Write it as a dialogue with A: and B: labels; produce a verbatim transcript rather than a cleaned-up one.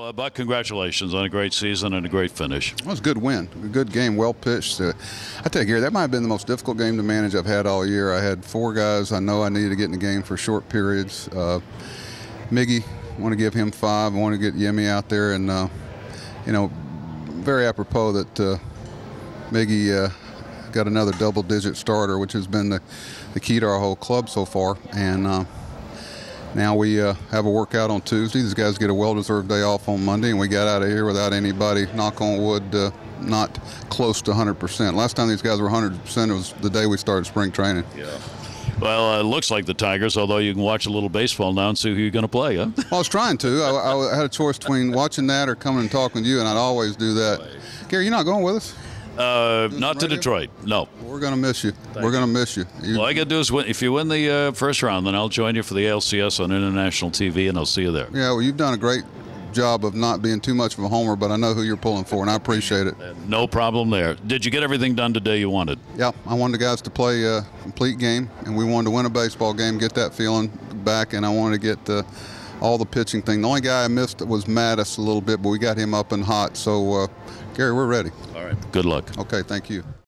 A: Well, uh, Buck, congratulations on a great season and a great finish.
B: Well, it was a good win, a good game, well pitched. Uh, I tell you, Gary, that might have been the most difficult game to manage I've had all year. I had four guys I know I needed to get in the game for short periods. Uh, Miggy, I want to give him five. I want to get Yemi out there, and uh, you know, very apropos that uh, Miggy uh, got another double-digit starter, which has been the, the key to our whole club so far. And uh, now we uh, have a workout on Tuesday. These guys get a well-deserved day off on Monday, and we got out of here without anybody, knock on wood, uh, not close to one hundred percent. Last time these guys were one hundred percent, it was the day we started spring training.
A: Yeah. Well, uh, it looks like the Tigers, although you can watch a little baseball now and see who you're going to play, huh?
B: Well, I was trying to. I, I had a choice between watching that or coming and talking with you, and I'd always do that. Gary, you're not going with us?
A: Uh, not to Detroit, no.
B: We're going to miss you.
A: Thank
B: We're going to miss you. you.
A: All I got to do is win. If you win the uh, first round, then I'll join you for the A L C S on international T V, and I'll see you there.
B: Yeah, well, you've done a great job of not being too much of a homer, but I know who you're pulling for, and I appreciate it.
A: No problem there. Did you get everything done today you wanted?
B: Yeah, I wanted the guys to play a complete game, and we wanted to win a baseball game, get that feeling back, and I wanted to get uh, all the pitching thing. The only guy I missed was Mattis a little bit, but we got him up and hot. So, uh, Gary, we're ready.
A: All right. Good luck.
B: Okay, thank you.